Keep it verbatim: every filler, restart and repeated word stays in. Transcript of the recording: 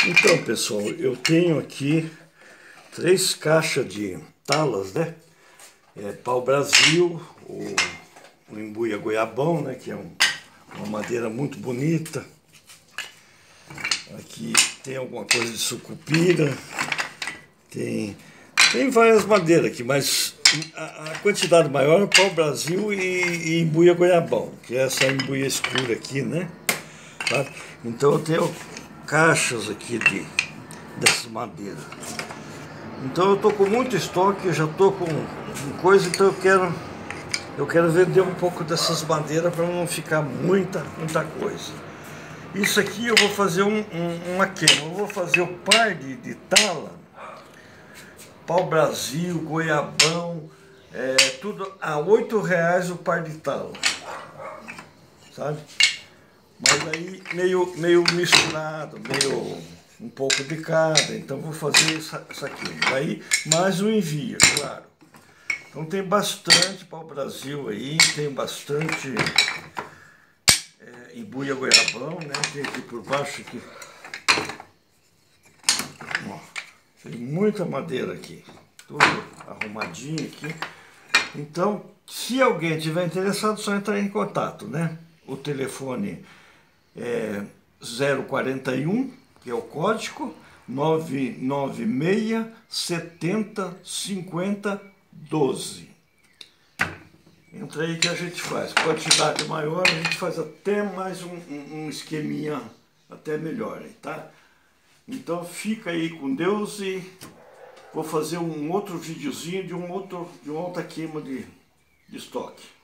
Então, pessoal, eu tenho aqui três caixas de talas, né? É, pau-brasil, o, o embuia goiabão, né? Que é um, uma madeira muito bonita. Aqui tem alguma coisa de sucupira, tem, tem várias madeiras aqui, mas a, a quantidade maior é pau-brasil e, e embuia goiabão, que é essa embuia escura aqui, né? Tá? Então eu tenho caixas aqui de, dessas madeiras. Então eu tô com muito estoque, eu já tô com, com coisa, então eu quero eu quero vender um pouco dessas madeiras para não ficar muita, muita coisa. Isso aqui eu vou fazer um, um, uma queima, eu vou fazer o par de, de tala, pau-brasil, goiabão, é, tudo a oito reais o par de tala, sabe? Mas aí meio, meio misturado, meio um pouco de cada, então vou fazer isso, isso aqui. Aí mais um envio, claro. Então tem bastante pau-brasil aí, tem bastante é, embuia goiabão, né? Tem aqui por baixo aqui. Ó, tem muita madeira aqui, tudo arrumadinho aqui. Então, se alguém tiver interessado, só entrar em contato, né? O telefone é zero quarenta e um, que é o código, nove nove seis, setenta, cinquenta, doze. Entra aí que a gente faz. Quantidade maior, a gente faz até mais um, um, um esqueminha até melhor, tá? Então fica aí com Deus e vou fazer um outro videozinho de, um outro, de uma outra queima de, de estoque.